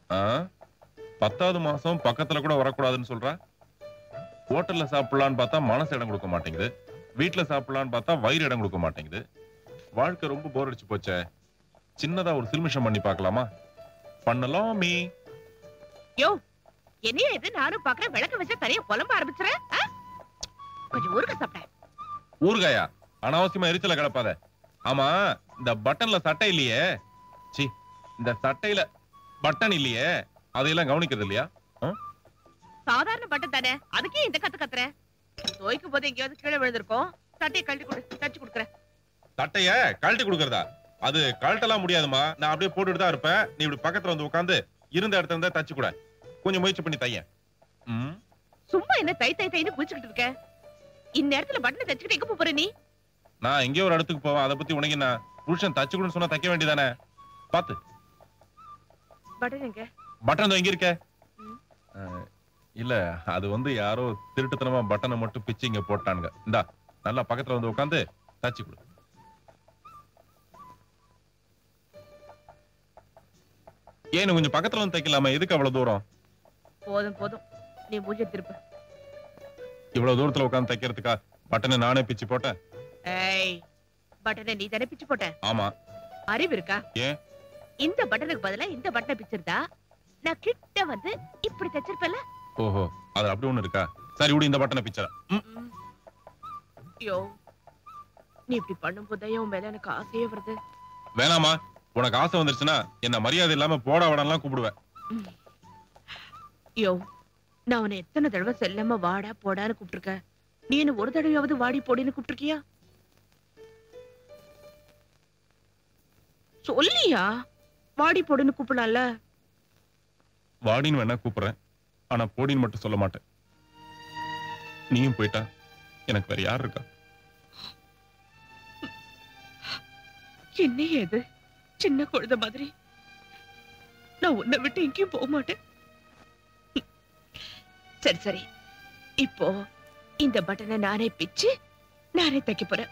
10வது மாசம் பக்கத்துல கூட வரக்கூடாதுன்னு சொல்ற. ஹோட்டல்ல சாப்பிடலான்னு பார்த்தா மனசு இடம் கொடுக்க மாட்டேங்குது. வீட்டுல சாப்பிடலான்னு பார்த்தா வயிறு இடம் கொடுக்க மாட்டேங்குது. வாழ்க்கை ரொம்ப போர் அடிச்சு போச்சே. சின்னதா ஒரு சில்மிஷம் பண்ணி பார்க்கலாமா? பண்ணலாமே. யோ, என்னைய இது நானும் பாக்குறேன். விளக்கு வச்சா தனியா குழம்ப ஆரம்பிச்சுறேன். கொஞ்சம் ஊறுகாய் சாப்பிட்டேன். ஊறுகாயா? அனாவசியமா எரிச்சல கிடப்பாத. ஆமா, இந்த பட்டன்ல சட்டை இல்லையே. சி, இந்த சட்டையில பட்டன் இல்லையே, அதையெல்லாம் கவனிக்கிறது இல்லையா? சாதாரண பட்டன் தானே, அதுக்கே இந்த கத்துற. தோய்க்கும் போது எங்கேயாவது கீழே விழுந்திருக்கோம். சட்டையை கழட்டி கொடு, தச்சு கொடுக்குறேன். சட்டைய கழட்டி கொடுக்கறதா? அது கழட்டலாம் முடியாதுமா. நான் அப்படியே போட்டுட்டு தான் இருப்பேன். நீ இப்படி பக்கத்துல வந்து உட்கார்ந்து இருந்த இடத்துல இருந்தா தச்சு கூட. கொஞ்சம் முயற்சி பண்ணி தையேன். சும்மா என்ன தைன்னு குளிச்சுக்கிட்டு இருக்க? இந்த இடத்துல பட்டனை தச்சுக்கிட்டு எங்க போற நீ? நான் எங்கேயோ ஒரு இடத்துக்கு போவேன். அதை பத்தி உனக்கு என்ன? புருஷன் தச்சு கொடுன்னு சொன்னா தைக்க வேண்டியதானே? பாத்து. பட்டன் எங்க? பட்டன் எங்க இருக்க? இல்ல, அது வந்து யாரோ திருட்டுத்தனமா பட்டனை மட்டும் பிச்சு இங்க போட்டானுங்க. இந்தா, நல்லா பக்கத்துல வந்து உட்கார்ந்து தச்சு கொடு. ஏன் கொஞ்சம் பக்கத்துல வந்து தைக்கலாமா? எதுக்கு அவ்வளவு தூரம்? போதும், நீ மூஞ்ச திருப்பு. இவ்வளவு தூரத்துல உட்கார்ந்து தைக்கிறதுக்கா பட்டனை நானே பிச்சு போட்டேன்? ஏய், பட்டனை நீ தானே பிச்சு போட்ட? ஆமா. அறிவு இருக்கா? ஏன்? இந்த பட்டனுக்கு பதிலா இந்த பட்டனை பிச்சிருந்தா நான் கிட்ட வந்து இப்படி தச்சிருப்பேன்ல. ஓஹோ, அது அப்படி ஒண்ணு இருக்கா? சரி விடு, இந்த பட்டனை பிச்சற. யோ, நீ இப்படி பண்ணும்போது உன் மேல எனக்கு ஆசையே வருது. வேணாமா? உனக்கு ஆசை வந்துருச்சுன்னா என்ன மரியாதை இல்லாம போடா வடலாம் கூப்பிடுவேன். யோ, நான் உன்னை எத்தனை தடவை செல்லாம வாடா போடான்னு கூப்பிட்டுருக்க. நீ என்ன ஒரு தடவையாவது வாடி போடின்னு கூப்பிட்டுருக்கியா? சொல்லியா? வாடி போடுன்னு கூப்பிடலாம்ல. வாடின்னு வேணா கூப்பிடுறேன், ஆனா போடின்னு மட்டும் சொல்ல மாட்டேன். நீயும் போயிட்டா எனக்கு வேற யார் இருக்கா? என்ன ஏது சின்ன குழந்தை மாதிரி? நான் உன்னை விட்டு எங்கேயும் போக மாட்டேன். சரி சரி, இப்போ இந்த பட்டனை நானே பிச்சு நானே தைக்க போறேன்.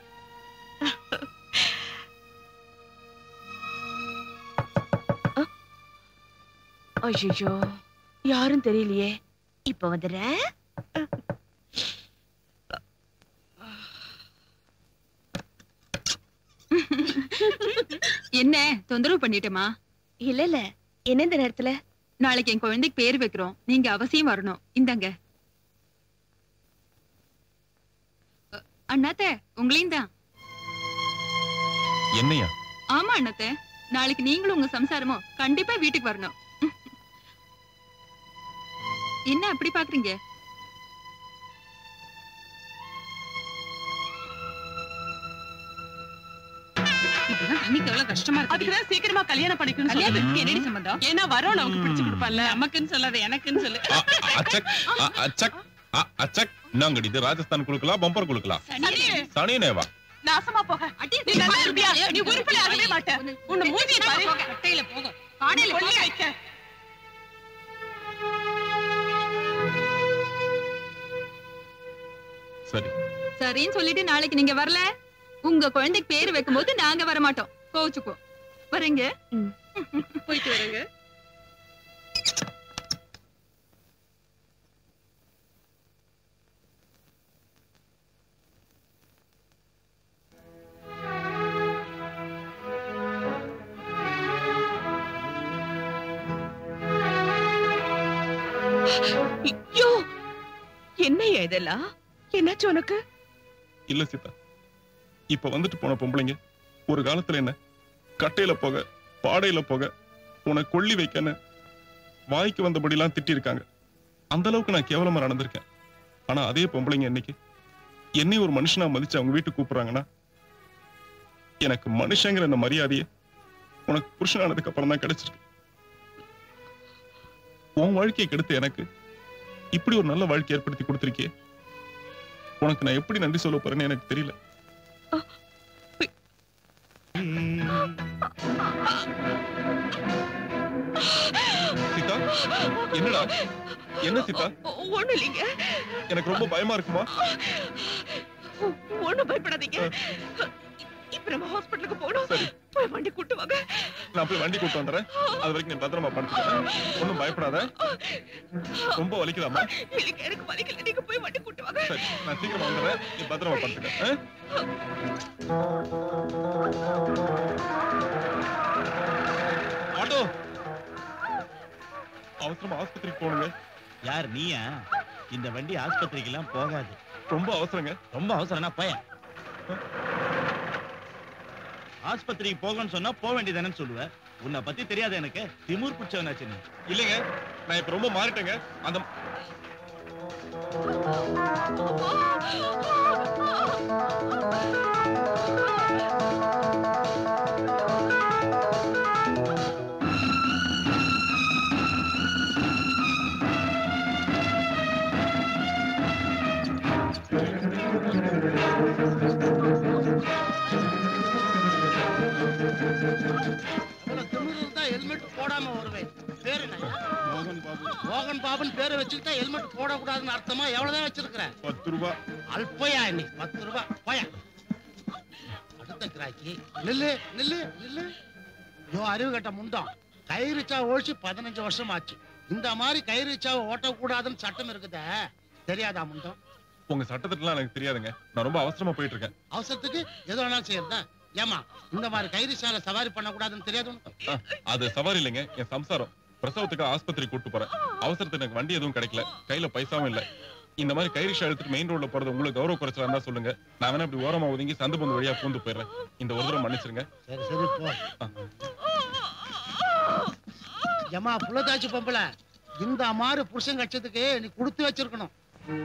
ஐயோ, யாரும் தெரியலையே. இப்ப வந்துடுறேன். என்ன தொந்தரவு பண்ணிட்டேமா? இல்ல இல்ல, என்ன இந்த நேரத்துல? நாளைக்கு என் குழந்தைக்கு பேர் வைக்கிறோம், நீங்க அவசியம் வரணும். இந்தாங்க. அண்ணாத்த, உங்களையும் தான். என்னையா? ஆமா அண்ணாத்த, நாளைக்கு நீங்களும் உங்க சம்சாரமும் கண்டிப்பா வீட்டுக்கு வரணும். என்ன அப்படி பாக்குறீங்க? கஷ்டமா இருக்கு. சீக்கிரமா கல்யாணம் பண்ணிக்கணும். என்னடி சம்பந்தம்? ஏன்னா வரோம் நமக்கு பிடிச்சு கொடுப்பான்ல. நமக்குன்னு சொல்லாத, எனக்குன்னு சொல்லு. நாங்கடி இது ராஜஸ்தான் குழுக்கலாம், பம்பர் குழுக்கலாம். சனியனேவா? நாசமா போக. நீ நல்லா இருப்பியா? நீ உருப்படி ஆகவே மாட்ட. உன்னை மூஞ்சி பாரு. கட்டையில போக. காடையில கொல்லி வைக்க. சரி. சரின்னு சொல்லிட்டு நாளைக்கு நீங்க வரல, உங்க குழந்தைக்கு பேர் வைக்கும்போது நாங்க வர மாட்டோம். கோச்சுக்கோ. வரேங்க. போயிட்டு வரேங்க. ஐயோ, என்னையா இதெல்லாம்? என்னாச்சு உனக்கு? இல்ல சீதா, இப்ப வந்துட்டு போன பொம்பளைங்க ஒரு காலத்துல என்ன கட்டையில போக, பாடையில போக, உன கொள்ளி வைக்கன்னு வாய்க்கு வந்தபடி எல்லாம் திட்டி இருக்காங்க. அந்த அளவுக்கு நான் கேவலமா நடந்திருக்கேன். ஆனா அதே பொம்பளைங்க இன்னைக்கு என்னை ஒரு மனுஷனா மதிச்சு அவங்க வீட்டுக்கு கூப்பிடுறாங்கன்னா, எனக்கு மனுஷங்கிற அந்த மரியாதையை உனக்கு புருஷனானதுக்கு அப்புறம் தான் கிடைச்சிருக்கு. உன் வாழ்க்கையை கெடுத்து எனக்கு இப்படி ஒரு நல்ல வாழ்க்கை ஏற்படுத்தி கொடுத்திருக்கே. உனக்கு நான் எப்படி நன்றி சொல்ல போறேன்னு எனக்கு தெரியல. சீதா, என்னடா? என்ன சீதா? ஒண்ணும் இல்லைங்க. எனக்கு ரொம்ப பயமா இருக்குமா? ஒண்ணும் பயப்படாதீங்க. இப்ப நம்ம ஹாஸ்பிடலுக்கு போகணும். சரி. போய் வண்டி கூட்டு வாங்க. நான் போய் வண்டி கூட்டு வந்துறேன். அது வரைக்கும் நீ பத்திரமா படுத்துக்க. ஒண்ணும் பயப்படாத. ரொம்ப வலிக்குதாமா? எனக்கு வலிக்கல, நீங்க போய் வண்டி கூட்டு வாங்க. சரி, நான் சீக்கிரமா வந்துறேன். நீ பத்திரமா படுத்துக்க. ஆட்டோ, அவசரமா ஆஸ்பத்திரிக்கு போகணுங்க. யார் நீயா? இந்த வண்டி ஆஸ்பத்திரிக்கு எல்லாம் போகாது. ரொம்ப அவசரங்க. ரொம்ப அவசரம்னா போய. ஆஸ்பத்திரிக்கு போகணும்னு சொன்னா போக வேண்டியதானு சொல்லுவ. உன்னை பத்தி தெரியாத எனக்கு? திமிர் பிடிச்சவனாச்சு நீ. இல்லைங்க, நான் இப்ப ரொம்ப மாறிட்டேங்க. அந்த ஹெல்மெட் போடாம வருவேன். பேரு என்ன? மோகன் பாபு. மோகன் பாபுன்னு பேரை வச்சுக்கிட்டா ஹெல்மெட் போடக்கூடாதுன்னு அர்த்தமா? எவ்வளவுதான் வச்சிருக்கிற? 10 ரூபாய். அல்பையா நீ? 10 ரூபாய் போயா. அடுத்த கிராக்கி. நில்லு நில்லு நில்லு. யோ அறிவு கட்ட முண்டம். கைரிச்சா ஓடிச்சு 15 வருஷம் ஆச்சு. இந்த மாதிரி கைரிச்சாவை ஓட்டக்கூடாதுன்னு சட்டம் இருக்குதே, தெரியாதா முண்டம்? உங்க சட்டத்திட்டலாம் எனக்கு தெரியாதுங்க. நான் ரொம்ப அவசரமா போயிட்டு இருக்கேன். அவசரத்துக்கு எது வேணாலும் செய்யறதா? ஏமா இந்த மாதிரி கைரிச்சால சவாரி பண்ணக்கூடாதுன்னு தெரியாது உனக்கு? அது சவாரி இல்லைங்க, என் சம்சாரம். பிரசவத்துக்கு ஆஸ்பத்திரி கூட்டு போறேன். அவசரத்துக்கு எனக்கு வண்டி எதுவும் கிடைக்கல, கையில பைசாவும் இல்ல. இந்த மாதிரி கைரிஷா எடுத்துட்டு மெயின் ரோட்ல போறது உங்களுக்கு கௌரவ குறைச்சலா இருந்தா சொல்லுங்க. நான் வேணா இப்படி ஓரமா ஒதுங்கி சந்து பந்து வழியா பூந்து போயிடுறேன். இந்த ஒரு தடவை மன்னிச்சிருங்க. சரி சரி போ. ஏமா புள்ளதாச்சு பொம்பள, இந்த மாதிரி புருஷன் கட்சத்துக்கு நீ கொடுத்து வச்சிருக்கணும்.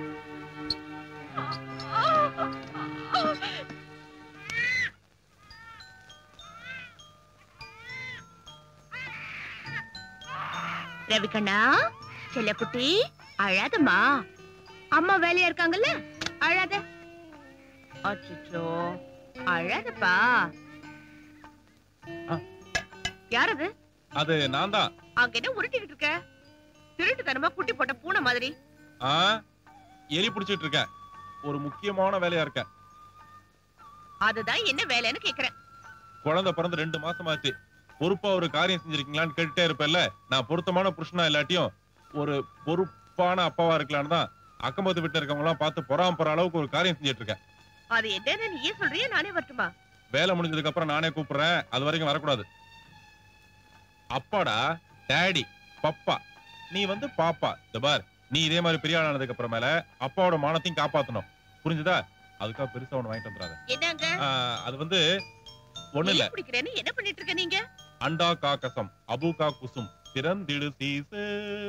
ரவிகண்ணா, செல்லக்குட்டி, அழாதம்மா. அம்மா வேலையா இருக்காங்கல்ல, அழாத. அச்சோ, அழாதப்பா. யாரது? அது நான் தான். அங்க என்ன உருட்டிக்கிட்டு இருக்க? திருட்டுத்தனமா குட்டி போட்ட பூனை மாதிரி. எலி பிடிச்சிட்டு இருக்கேன். ஒரு முக்கியமான வேலையா இருக்கேன். அதுதான் என்ன வேலைன்னு கேக்குறேன். குழந்தை பிறந்து 2 மாசமாச்சு. பொறுப்பா ஒரு காரியம் செஞ்சிருக்கீங்களான்னு கேட்டுட்டே இருப்பேன்ல. நான் பொருத்தமான புருஷனா இல்லாட்டியும் ஒரு பொறுப்பான அப்பாவா இருக்கலான்னு தான் அக்கம்பத்து வீட்டுல இருக்கவங்க எல்லாம் பார்த்து பொறாம அளவுக்கு ஒரு காரியம் செஞ்சிட்டு இருக்கேன். அது என்னன்னு நீயே சொல்றியா, நானே வரட்டுமா? வேலை முடிஞ்சதுக்கு அப்புறம் நானே கூப்பிடுறேன். அது வரைக்கும் வரக்கூடாது. அப்பாடா, டாடி, பப்பா. நீ வந்து பாப்பா. இந்த பார், நீ இதே மாதிரி பெரிய ஆளானதுக்கு அப்புறமேல அப்பாவோட மானத்தையும் காப்பாத்தணும். புரிஞ்சுதா? அதுக்காக பெருசா ஒண்ணு வாங்கிட்டு வந்துடாத. என்னங்க? அது வந்து ஒண்ணு இல்ல. பிடிக்கிறேன்னு என்ன பண்ணிட்டு இருக்க நீங்க? அண்டா காக்கசம் அபுகா குசும் திறந்திடு சீசு.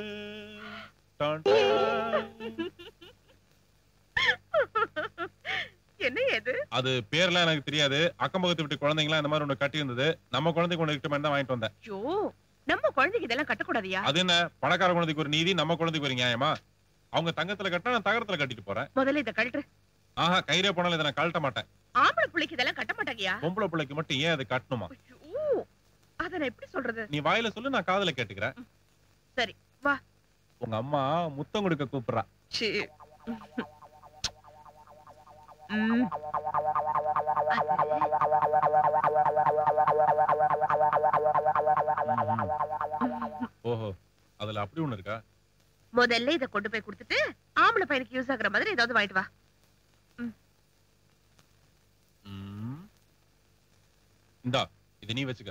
என்ன இது? அது பேர்லாம் எனக்கு தெரியாது. அக்கம் பக்கத்து வீட்டு குழந்தைங்களா இந்த மாதிரி ஒண்ணு கட்டி இருந்தது. நம்ம குழந்தைக்கு ஒண்ணு கிட்ட தான் வாங்கிட்டு வந்தேன். ஐயோ, நம்ம குழந்தைக்கு இதெல்லாம் கட்டக்கூடாதியா? அது என்ன, பணக்கார குழந்தைக்கு ஒரு நீதி, நம்ம குழந்தைக்கு ஒரு நியாயமா? அவங்க தங்கத்துல கட்ட, நான் தகரத்துல கட்டிட்டு போறேன். முதல்ல இத கழட்டு. ஆஹா, கைரே போனாலும் இதை நான் கழட்ட மாட்டேன். ஆம்பளை பிள்ளைக்கு இதெல்லாம் கட்ட மாட்டாங்கயா? பொம்பளை பிள்ளைக்கு மட்டும் ஏன் அதை கட்டணுமா? ஐயோ, அத நான் எப்படி சொல்றது? நீ வாயில சொல்லு, நான் காதுல கேட்டுக்கிறேன். சரி வா. உங்க அம்மா முத்தம் கொடுக்க கூப்பிடுறா. ஓஹோ, அதுல அப்படி ஒண்ணு இருக்கா? முதல்ல இத கொண்டு போய் கொடுத்துட்டு ஆம்பளை பையனுக்கு யூஸ் ஆகுற மாதிரி ஏதாவது வாங்கிட்டு வா. இந்தா, இது நீ வச்சுக்க.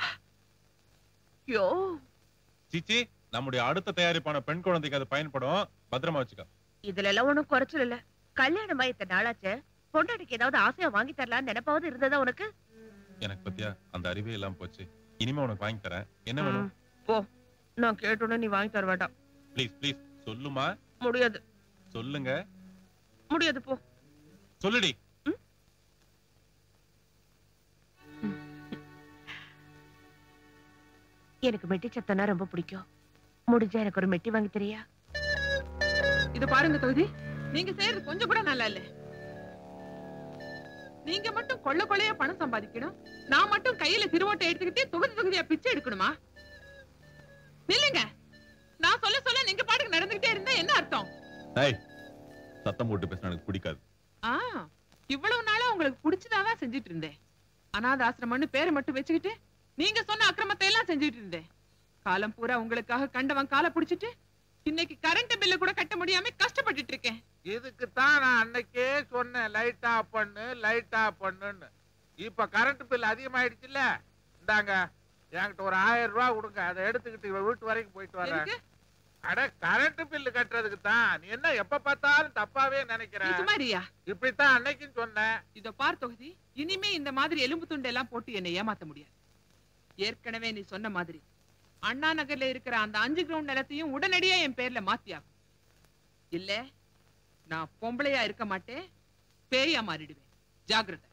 யோ, சிச்சி, நம்முடைய அடுத்த தயாரிப்பான பெண் குழந்தைக்கு அது பயன்படும். பத்திரமா வச்சுக்க. இதுல எல்லாம் ஒண்ணும் குறைச்சல் இல்ல. கல்யாணமா இத்தனை நாளாச்சு, பொண்டாட்டிக்கு ஏதாவது ஆசையா வாங்கி தரலாம்னு நினைப்பாவது இருந்ததா உனக்கு? எனக்கு பத்தியா அந்த அறிவே எல்லாம் போச்சு. இனிமே உனக்கு வாங்கி தரேன். என்ன வேணும்? போ, நான் கேட்டோன்னே நீ வாங்கி தர வேண்டாம். ப்ளீஸ் ப்ளீஸ் சொல்லுமா. முடியாது. சொல்லுங்க. முடியாது, போ. சொல்லுடி. எனக்கு மெட்டி சத்தம்னா ரொம்ப பிடிக்கும். முடிஞ்சா எனக்கு ஒரு மெட்டி வாங்கி தரியா? இது பாருங்க தொகுதி, நீங்க செய்யறது கொஞ்சம் கூட நல்லா இல்ல. நீங்க மட்டும் கொள்ள கொள்ளையா பணம் சம்பாதிக்கணும், நான் மட்டும் கையில திருவோட்டை எடுத்துக்கிட்டு தொகுதி தொகுதியா பிச்சை எடுக்கணுமா? நில்லுங்க. நான் சொல்ல சொல்ல நீங்க பாட்டுக்கு நடந்துகிட்டே இருந்தா என்ன அர்த்தம்? சத்தம் போட்டு பேசினா எனக்கு பிடிக்காது. இவ்வளவு நாளா உங்களுக்கு பிடிச்சதாதான் செஞ்சுட்டு இருந்தேன். அநாத ஆசிரமம்னு பேரை மட்டும் வச்சுக்கிட்டு நீங்க சொன்ன அக்கிரமத்தை எல்லாம் செஞ்சுட்டு இருந்தேன். காலம் பூரா உங்களுக்காக கண்டவன் காலை புடிச்சிட்டு இன்னைக்கு கரண்ட் பில்ல கூட கட்ட முடியாம கஷ்டப்பட்டுட்டு இருக்கேன். இதுக்கு தான் நான் அன்னைக்கே சொன்னேன் லைட் ஆஃப் பண்ணுன்னு. இப்ப கரண்ட் பில் அதிகமாயிடுச்சுல்ல, இந்தாங்க என்கிட்ட ஒரு 1000 ரூபாய் கொடுங்க, அதை எடுத்துக்கிட்டு இவ வீட்டு வரைக்கும் போயிட்டு வரேன். அட கரண்ட் பில்லு கட்டுறதுக்கு தான். நீ என்ன எப்ப பார்த்தாலும் தப்பாவே நினைக்கிற? சுமாரியா இப்படித்தான் அன்னைக்கும் சொன்னேன். இதோ பார் தொகுதி, இனிமே இந்த மாதிரி எலும்பு துண்டை எல்லாம் போட்டு என்னை ஏமாத்த முடியாது. ஏற்கனவே நீ சொன்ன மாதிரி அண்ணா நகர்ல இருக்கிற அந்த 5 கிரவுண்ட் நிலத்தையும் உடனடியா என் பேர்ல மாத்தியாகும். இல்ல நான் பொம்பளையா இருக்க மாட்டேன், பேயா மாறிடுவேன். ஜாக்கிரதை.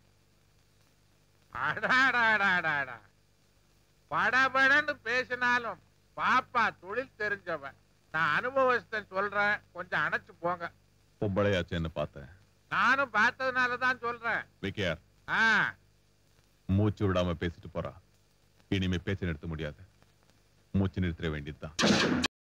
அடாடாடாடாடா, படபடன்னு பேசினாலும் பாப்பா தொழில் தெரிஞ்சவன். நான் அனுபவஸ்தன் சொல்றேன், கொஞ்சம் அணைச்சு போங்க. பொம்பளையாச்சேன்னு பார்த்தேன். நானும் பார்த்ததுனாலதான் சொல்றேன். விக்கையார் ஆ, மூச்சு விடாம பேசிட்டு போறா. இனிமே பேச்சு நிறுத்த முடியாது. மூச்சு நிறுத்த வேண்டியதுதான்.